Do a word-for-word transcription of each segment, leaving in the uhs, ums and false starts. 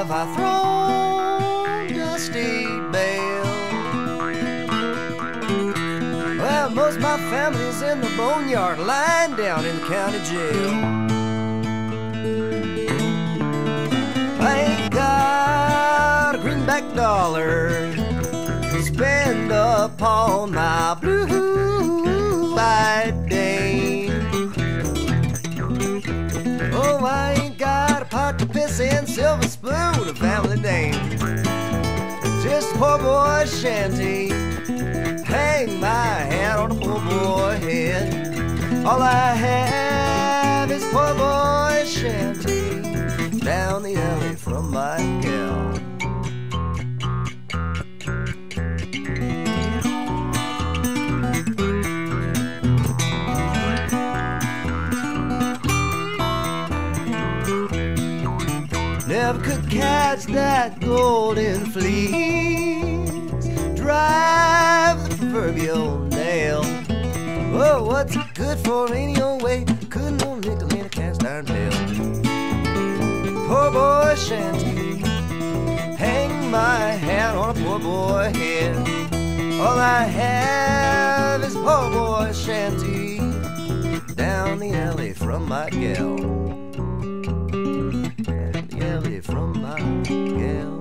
have I thrown dusty bail? Well, most of my family's in the boneyard, lying down in the county jail. I ain't got a greenback dollar to spend upon my blue-eyed dame. Oh, I ain't got a pot to piss in, silver spoon, a family name. Just a poor boy shanty, hang my hat on a poor boy head. All I have is poor boy shanty, down the alley from my gal. Never could catch that golden fleece, drive the proverbial nail. Oh, what's it good for any old way? Couldn't no nickel in a cast iron pail. Poor boy shanty, hang my hat on a poor boy head. All I have is poor boy shanty, down the alley from my gal. Down the alley from my gal.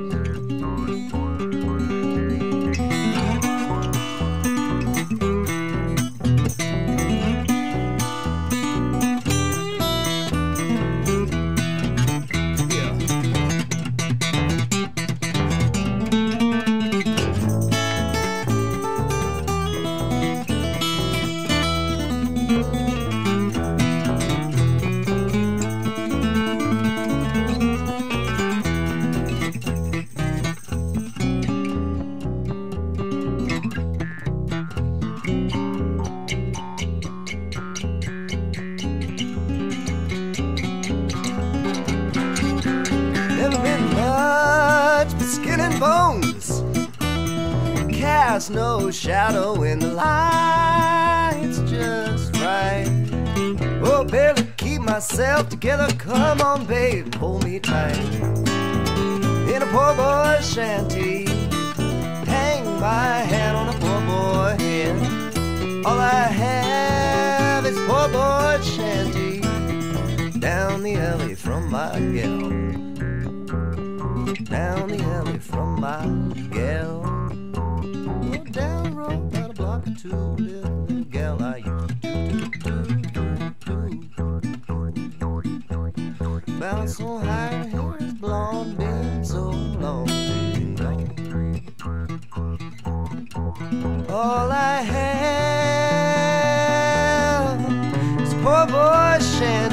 Never been much but skin and bones, cast no shadow in the lights just right. Oh, barely keep myself together, come on babe, hold me tight. In a poor boy shanty, hang my hat on a poor boy head. All I have is poor boy shanty, down the alley from my gal. Down the alley from my gal. Oh, down the road about a block or two, little, little gal I used to do, do, do, do. Bounce so high, her hair is blonde, been so long, been gone. All I have is poor boy shanty.